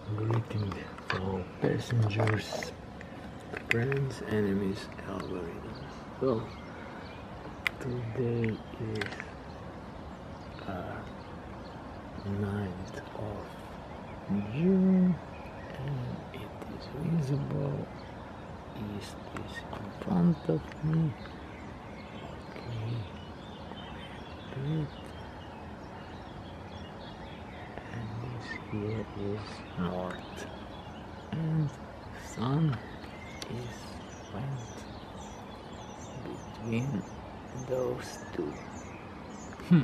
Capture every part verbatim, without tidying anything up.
greeting fellow passengers, friends, enemies, algorithms. So today is uh, ninth of June and it is visible. East is in front of me. Okay, good. And this here is north, and sun is went between those two. Hmm.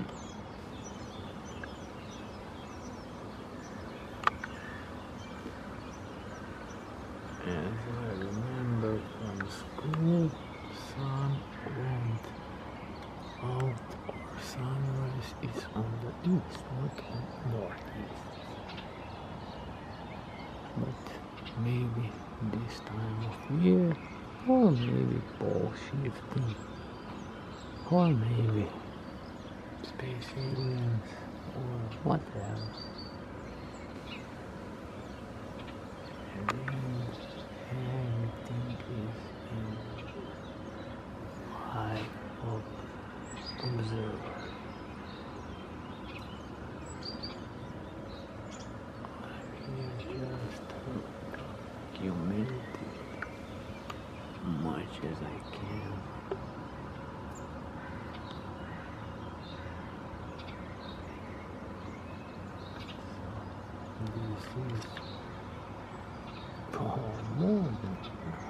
As I remember from school, sun went out or sunrise is on the east, not on northeast. But maybe this time of year, or maybe pole shifting, or maybe space aliens, or whatever. Again, everything is in eye of observer. I'm here just to document it much as I can. So this is oh, more than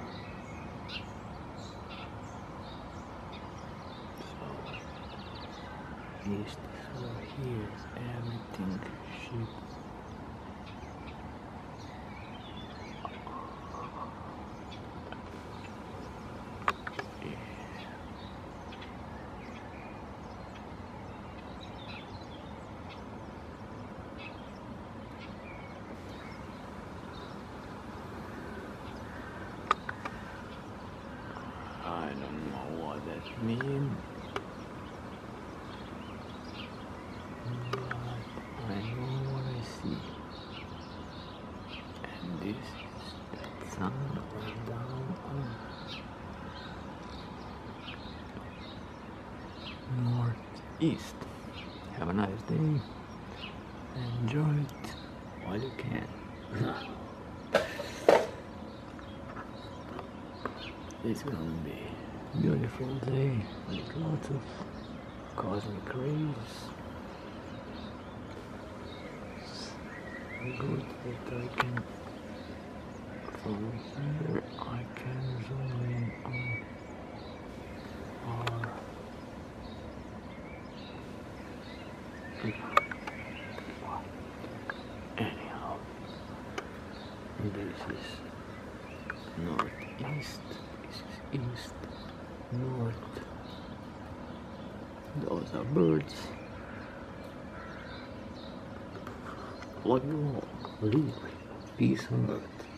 so east is over here, everything ship. I don't know what that means, but I know what I see. And this is that sun went down on northeast. Have a nice day. Enjoy it while you can. It's gonna be a beautiful day with lots of cosmic rays. Good that I can, from here, I can zoom in on our anyhow, this is northeast. East, north, those are birds. What you want? Leave peace on earth.